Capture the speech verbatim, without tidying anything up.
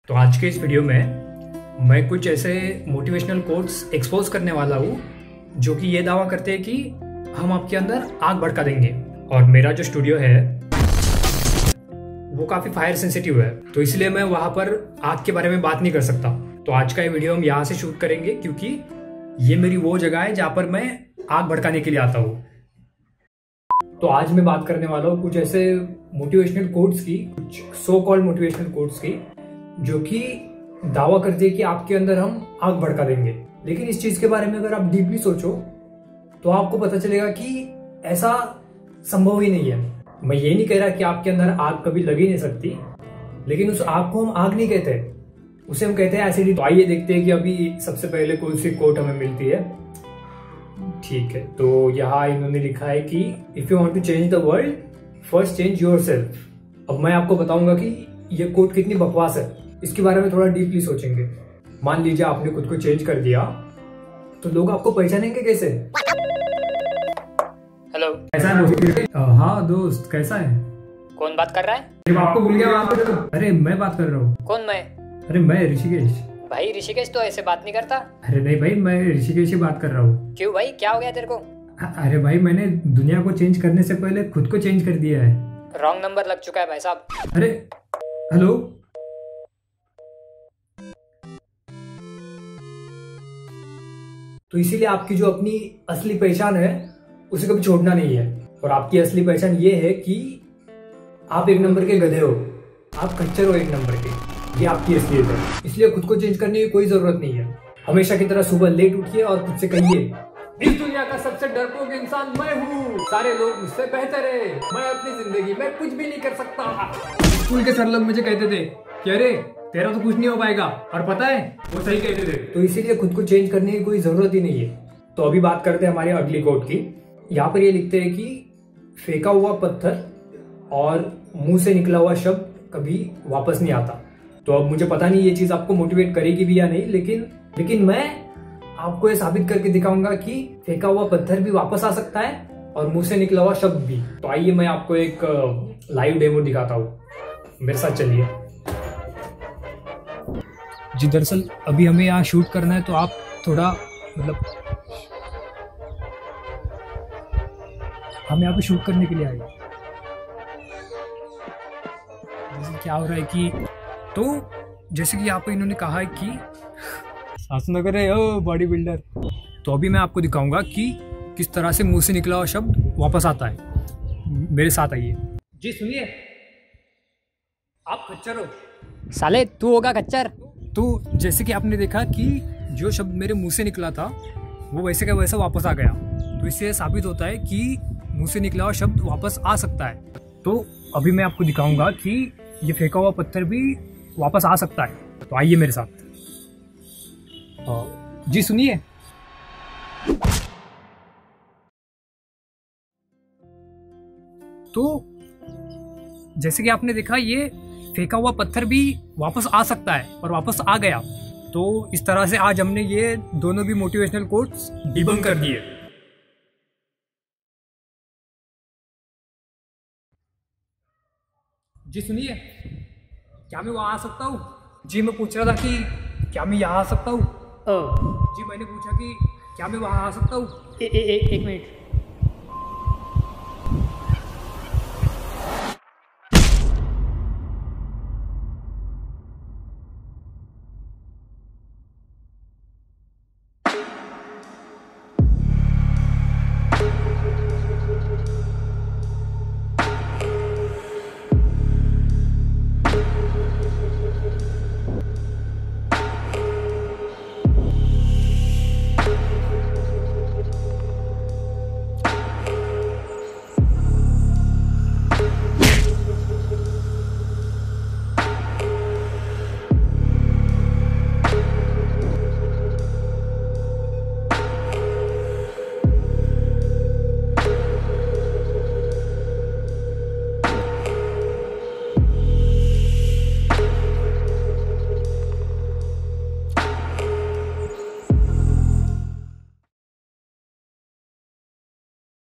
तो आज के इस वीडियो में मैं कुछ ऐसे मोटिवेशनल कोट्स एक्सपोज करने वाला हूँ जो कि ये दावा करते हैं कि हम आपके अंदर आग भड़का देंगे। और मेरा जो स्टूडियो है वो काफ़ी फायर सेंसिटिव है, तो इसलिए मैं वहाँ पर आग के बारे में बात नहीं कर सकता। तो आज का ये वीडियो हम यहाँ से शूट करेंगे क्योंकि ये मेरी वो जगह है जहाँ पर मैं आग भड़काने के लिए आता हूँ। तो आज मैं बात करने वाला हूँ कुछ ऐसे मोटिवेशनल कोट्स की, कुछ सो कॉल्ड मोटिवेशनल कोट्स की, जो कि दावा करती है कि आपके अंदर हम आग भड़का देंगे। लेकिन इस चीज के बारे में अगर आप डीपली सोचो तो आपको पता चलेगा कि ऐसा संभव ही नहीं है। मैं ये नहीं कह रहा कि आपके अंदर आग कभी लग ही नहीं सकती, लेकिन उस आग को हम आग नहीं कहते, उसे हम कहते हैं एसिड। तो आइए देखते हैं कि अभी सबसे पहले कौन सी कोट हमें मिलती है। ठीक है, तो यहाँ इन्होंने लिखा है कि if you want to change the world first change yourself. अब मैं आपको बताऊंगा कि ये कोट कितनी बकवास है, इसके बारे में थोड़ा डीपली सोचेंगे। मान लीजिए आपने खुद को चेंज कर दिया तो लोग आपको पहचानेंगे कैसे? हेलो, कैसा है? हाँ दोस्त, कैसा है? कौन बात कर रहा है? अरे आपको भूल गया वहाँ पे। अरे मैं बात कर रहा हूँ। कौन मैं? अरे मैं ऋषिकेश। भाई ऋषिकेश तो ऐसे बात नहीं करता। अरे नहीं भाई, मैं ऋषिकेश से बात कर रहा हूँ। क्यों भाई, क्या हो गया तेरे को? अरे भाई, मैंने दुनिया को चेंज करने से पहले खुद को चेंज कर दिया है। रॉन्ग नंबर लग चुका है भाई साहब। अरे हेलो, तो इसीलिए आपकी जो अपनी असली पहचान है उसे कभी छोड़ना नहीं है। और आपकी असली पहचान ये है कि आप एक नंबर के गधे हो, आप खच्चर हो एक नंबर के। ये आपकी असलियत है, इसलिए खुद को चेंज करने की कोई जरूरत नहीं है। हमेशा की तरह सुबह लेट उठिए और खुद से कहिए, इस दुनिया का सबसे डरपोक इंसान मैं हूँ, सारे लोग मुझसे बेहतर है, मैं अपनी जिंदगी में कुछ भी नहीं कर सकता। स्कूल के सर लोग मुझे कहते थे कि अरे तेरा तो कुछ नहीं हो पाएगा, और पता है वो सही कहते थे। तो इसीलिए खुद को चेंज करने की कोई जरूरत ही नहीं है। तो अभी बात करते हैं हमारे अगली कोट की। यहाँ पर ये लिखते हैं कि फेंका हुआ पत्थर और मुंह से निकला हुआ शब्द कभी वापस नहीं आता। तो अब मुझे पता नहीं ये चीज आपको मोटिवेट करेगी भी या नहीं, लेकिन लेकिन मैं आपको ये साबित करके दिखाऊंगा कि फेंका हुआ पत्थर भी वापस आ सकता है और मुंह से निकला हुआ शब्द भी। तो आइए मैं आपको एक लाइव डेमो दिखाता हूँ, मेरे साथ चलिए। जी दरअसल अभी हमें यहाँ शूट करना है, तो आप थोड़ा मतलब हम यहाँ पे शूट करने के लिए आए। क्या हो रहा है कि तो जैसे कि यहाँ पे इन्होंने कहा है कि सांस न करे ओ बॉडी बिल्डर। तो अभी मैं आपको दिखाऊंगा कि किस तरह से मुंह से निकला हुआ शब्द वापस आता है। मेरे साथ आइए। जी सुनिए, आप खच्चर हो। साले तू होगा खच्चर। तो जैसे कि आपने देखा कि जो शब्द मेरे मुंह से निकला था वो वैसे का वैसा वापस आ गया। तो इससे साबित होता है कि मुंह से निकला हुआ शब्द वापस आ सकता है। तो अभी मैं आपको दिखाऊंगा कि ये फेंका हुआ पत्थर भी वापस आ सकता है। तो आइए मेरे साथ। जी सुनिए, तो जैसे कि आपने देखा ये फेंका हुआ पत्थर भी वापस आ सकता है और वापस आ गया। तो इस तरह से आज हमने ये दोनों भी मोटिवेशनल कोट्स डिबंक कर दिए। जी सुनिए, क्या मैं वहाँ आ सकता हूँ? जी मैं पूछ रहा था कि क्या मैं यहाँ आ सकता हूँ? ओ जी मैंने पूछा कि क्या मैं वहाँ आ सकता हूँ? ए, ए, ए, एक मिनट।